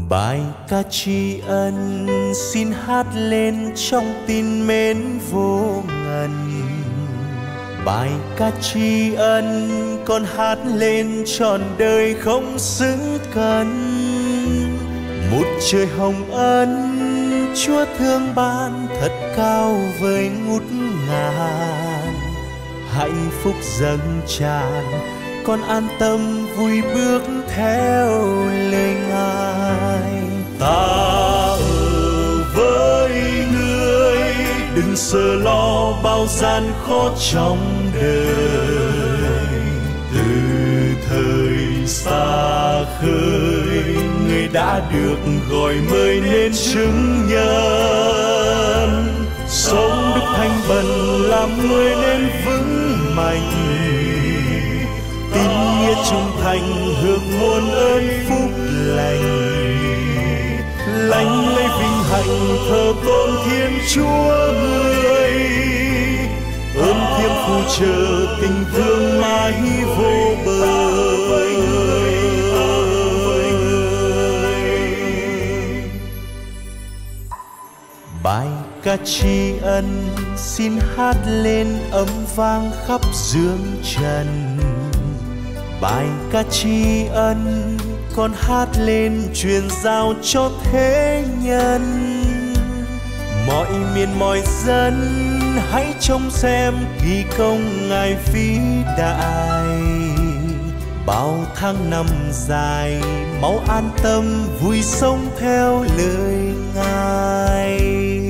Bài ca tri ân xin hát lên trong tin mến vô ngần. Bài ca tri ân con hát lên trọn đời không xứng cân. Một trời hồng ân Chúa thương ban thật cao vời ngút ngàn. Hạnh phúc dâng tràn con an tâm vui bước theo lời Ngài. Ta ở với người, đừng sợ lo bao gian khó trong đời. Từ thời xa khơi, người đã được gọi mời nên chứng nhân. Sống đức thanh bần làm người nên vững mạnh. Tín nghĩa trung thành hưởng muôn ơn phúc lành. Lánh lấy vinh hạnh thờ tôn Thiên Chúa người. Ơn Thiêng phù trợ tình thương mãi vô bờ. Bài ca tri ân xin hát lên ấm vang khắp dương trần. Bài ca tri ân con hát lên truyền giao cho thế nhân. Mọi miền mọi dân hãy trông xem kỳ công Ngài vĩ đại. Bao tháng năm dài máu an tâm vui sống theo lời Ngài.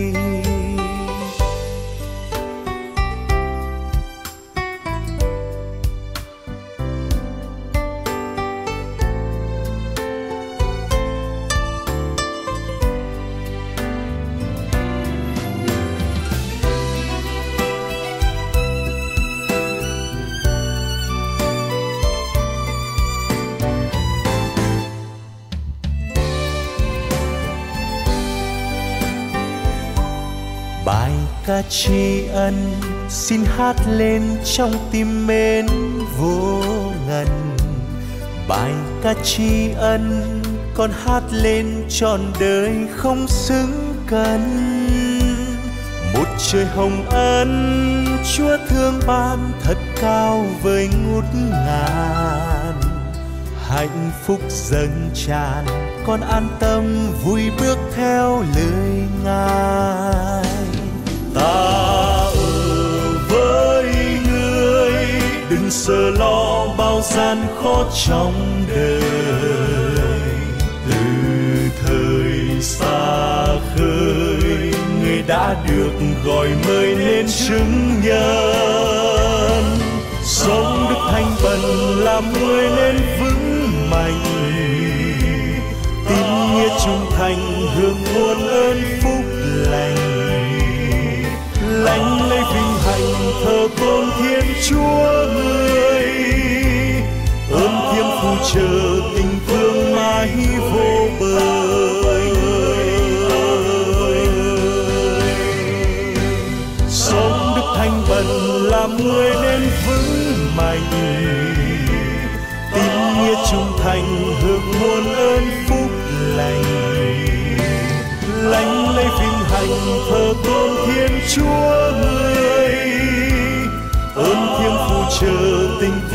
Bài ca tri ân xin hát lên trong tim mến vô ngần. Bài ca tri ân con hát lên trọn đời không xứng cân. Một trời hồng ân Chúa thương ban thật cao vời ngút ngàn. Hạnh phúc dâng tràn con an tâm vui bước theo lời Ngài. Ta ở với người, đừng sợ lo bao gian khó trong đời. Từ thời xa khơi, người đã được gọi mời nên chứng nhân. Sống đức thanh bần làm người nên vững mạnh. Tín nghĩa trung thành hưởng muôn ơn phúc lành. Lánh lấy vinh hạnh thờ tôn Thiên Chúa người. Ơn Thiêng phù trợ tình thương mãi vô bờ. Sống đức thanh bần làm người nên vững mạnh. Tín nghĩa trung thành hưởng muôn ơn phúc lành. Lánh lấy vinh hạnh thờ tôn Thiên Chúa người. Ơn Thiêng phù trợ tình